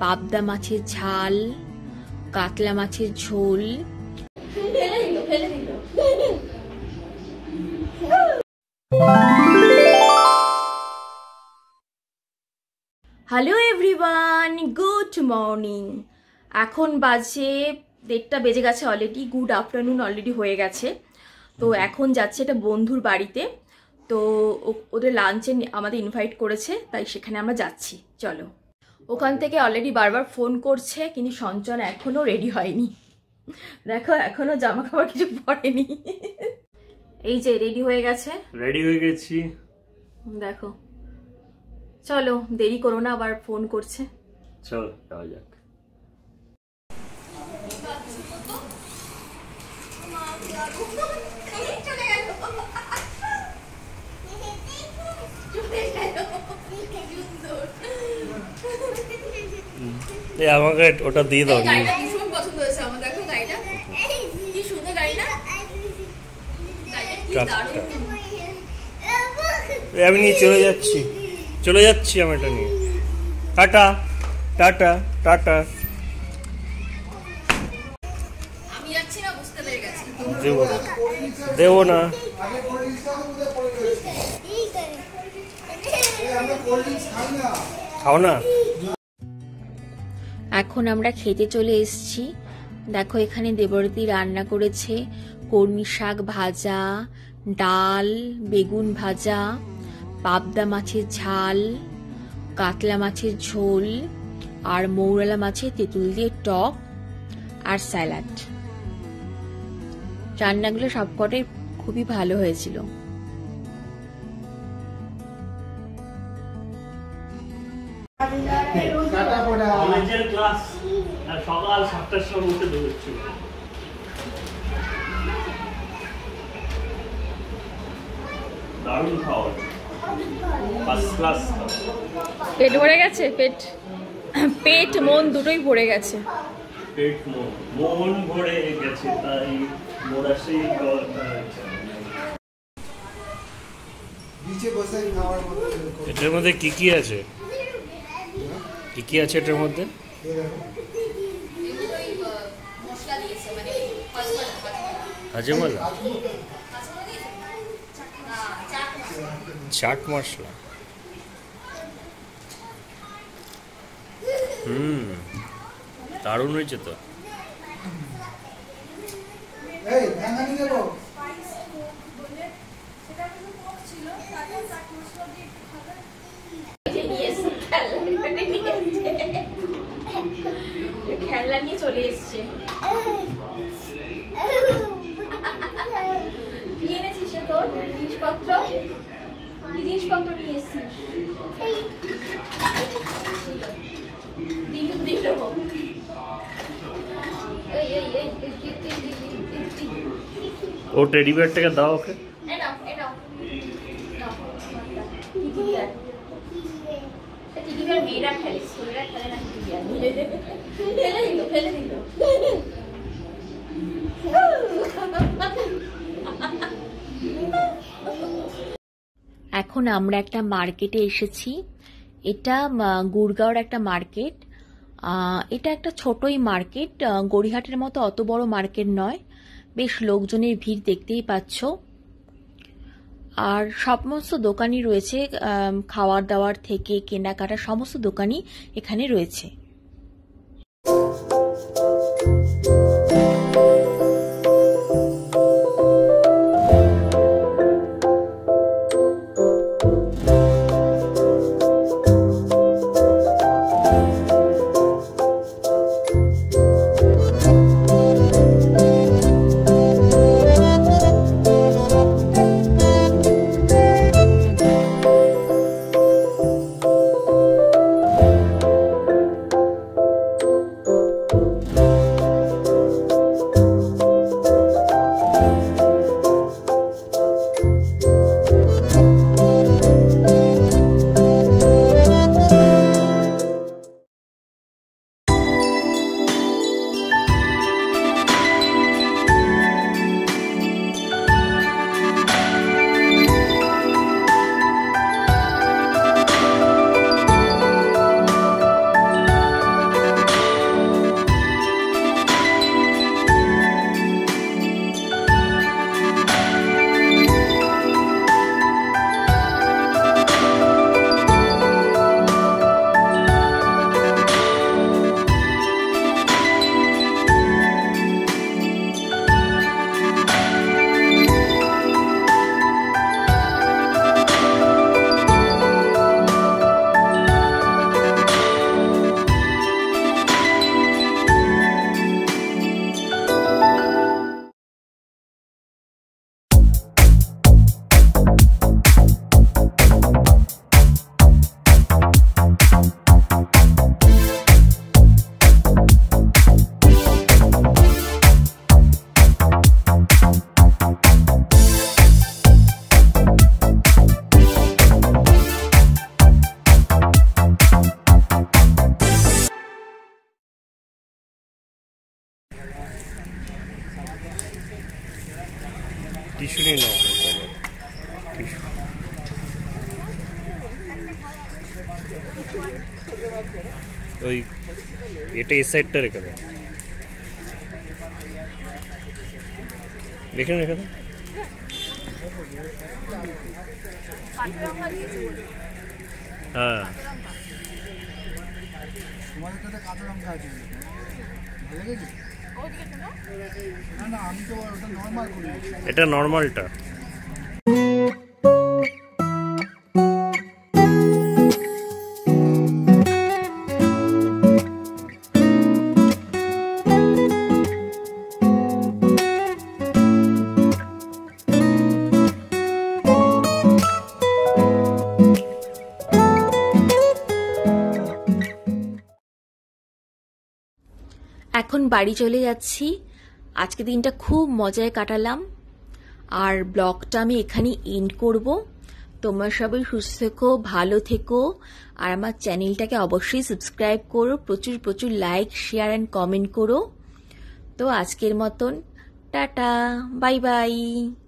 পাবদা মাছের ঝাল, কাতলা মাছের ঝোল। Hello everyone, good morning. এখন বাজে 1:30 বেজে গেছে অলরেডি। গুড আফটারনুন অলরেডি হয়ে গেছে। তো এখন যাচ্ছে একটা বন্ধুর বাড়িতে। তো ওদের লাঞ্চে আমাদের ইনভাইট করেছে, তাই সেখানে আমরা যাচ্ছি। চলো। ওখান থেকে অলরেডি বারবার ফোন করছে, কিন্তু সঞ্চনা এখনো রেডি হয়নি। দেখো এখনো জামা কাপড় কিছু পরেনি। এই যে রেডি হয়ে গেছে। রেডি হয়ে গেছি দেখো। চলো, দেরি করো না, আবার ফোন করছে। চল যাওয়া যাক। আমাকে ওটা দিয়ে দাও। পছন্দ হয়েছে আমার। দেখো গাড়িটা কি সুন্দর, গাড়িটা আমি নিয়ে চলে যাচ্ছি আমি এটা নিয়ে। Tata tata tata. আমি যাচ্ছি না, বুঝতে পেরে গেছি। দেবো না। খাও না। এখন আমরা খেতে চলে এসেছি। দেখো এখানে দেবরতী রান্না করেছে কলমি শাক ভাজা, ডাল, বেগুন ভাজা, পাবদা মাছের ঝাল, কাতলা মাছের ঝোল, আর মৌরলা মাছের তেঁতুল দিয়ে টক, আর স্যালাড। রান্নাগুলো সবকটাই খুবই ভালো হয়েছিল। কলেজের ক্লাস সকাল 7টার সময় উঠে দৌড়চ্ছিল। দারুণ খাওয়া, ফার্স্ট ক্লাস। পেট ভরে গেছে? পেট মন দুটোই ভরে গেছে। পেট মন ভরে গেছে, তাই মোরা সেই এটার মধ্যে কি কি আছে? কি কি আছে এটার মধ্যে? হাজেমালা, চাট মশলা। দারুণ হয়েছে তো। খেলনা নিয়ে চলে এসছে। কি এনেছিস তোর জিনিসপত্র? কি জিনিসপত্র নিয়ে এসছিস? ও টেডি বিয়ারটাকে দাও ওকে। মেয়েরা খেলে, ছেলেরা খেলে না। ফেলে দিল। এখন আমরা একটা মার্কেটে এসেছি। এটা গুড়গাঁওর একটা মার্কেট। এটা একটা ছোটই মার্কেট, গড়িহাটের মতো অত বড় মার্কেট নয়। বেশ লোকজনের ভিড় দেখতেই পাচ্ছ। আর সমস্ত দোকানই রয়েছে, খাওয়ার দাওয়ার থেকে কেনাকাটা সমস্ত দোকানই এখানে রয়েছে। টিস্যুটি নাও, টিস্যু। ওই এটা এই সাইডটা রেখে দাও, রেখে রেখে দাও। হ্যাঁ এটা নর্মালটা। এখন বাড়ি চলে যাচ্ছি। আজকে দিনটা খুব মজায় কাটালাম, আর ব্লগটা আমি এখানেই এন্ড করব। তোমরা সবাই সুস্থ থেকো, ভালো থেকো, আর আমার চ্যানেলটাকে অবশ্যই সাবস্ক্রাইব করো, প্রচুর প্রচুর লাইক, শেয়ার অ্যান্ড কমেন্ট করো। তো আজকের মতন টাটা, বাই বাই।